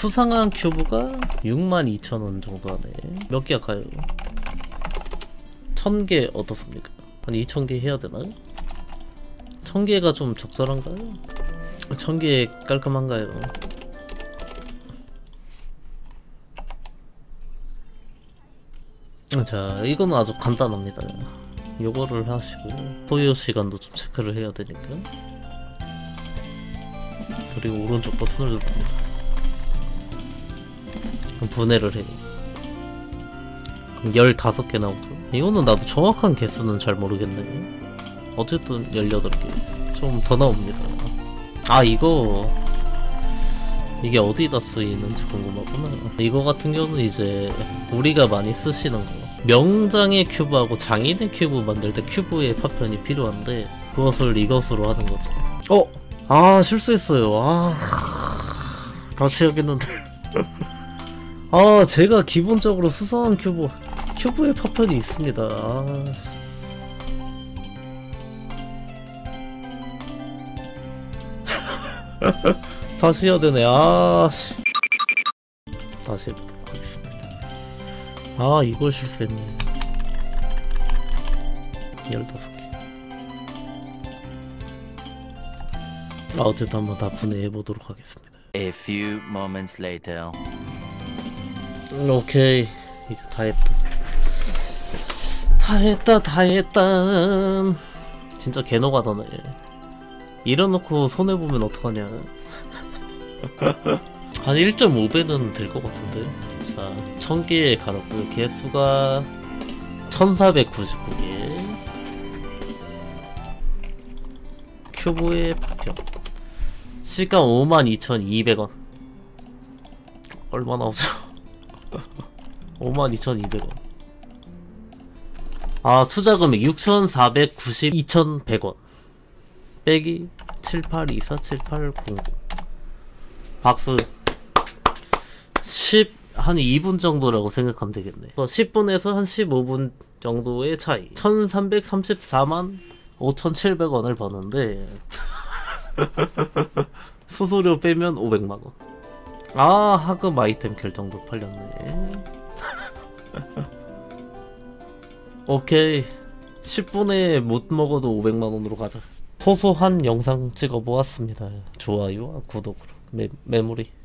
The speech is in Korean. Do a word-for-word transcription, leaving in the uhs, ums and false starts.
수상한 큐브가 육만 이천 원 정도 하네. 몇 개 할까요? 천 개 어떻습니까? 한 이천 개 해야 되나요? 천 개가 좀 적절한가요? 천 개 깔끔한가요? 자, 이거는 아주 간단합니다. 요거를 하시고 소요 시간도 좀 체크를 해야 되니까. 그리고 오른쪽 버튼을 누릅니다. 그럼 분해를 해요. 그럼 열다섯 개 나오죠. 이거는 나도 정확한 개수는 잘 모르겠네. 어쨌든 열여덟 개. 좀 더 나옵니다. 아, 이거 이게 어디다 쓰이는지 궁금하구나. 이거 같은 경우는 이제 우리가 많이 쓰시는 거, 명장의 큐브하고 장인의 큐브 만들 때 큐브의 파편이 필요한데 그것을 이것으로 하는 거죠. 어? 아, 실수했어요. 아, 같이 하겠는데. 아, 제가 기본적으로 수상한 큐브 큐브의 파편이 있습니다. 아, 다시 해야 되네. 아, 씨. 다시 해보도록 하겠습니다. 아, 이걸 실수했네. 열다섯 개. 아, 어쨌든 한번 다 분해해보도록 하겠습니다. A few moments later. 오케이, 이제 다 했다. 다 했다, 다 했다. 진짜 개노가다네. 이래놓고 손해보면 어떡하냐. 한 일 점 오 배는 될 것 같은데. 자, 천 개에 갈았고요. 개수가 천사백구십구 개. 큐브의 파편. 시가 오만 이천이백 원. 얼마 나오죠? 오만 이천이백 원. 아, 투자금액 육천사백구십, 이천백 원. 빼기 칠팔이사 칠팔공구. 박수. 십, 한 이 분 정도라고 생각하면 되겠네. 십 분에서 한 십오 분 정도의 차이. 천삼백삼십사만 오천칠백 원을 버는데 수수료 빼면 오백만 원. 아, 하급 아이템 결정도 팔렸네. 오케이, 십 분에 못 먹어도 오백만 원으로 가자. 소소한 영상 찍어 보았습니다. 좋아요와 구독으로 메, 메모리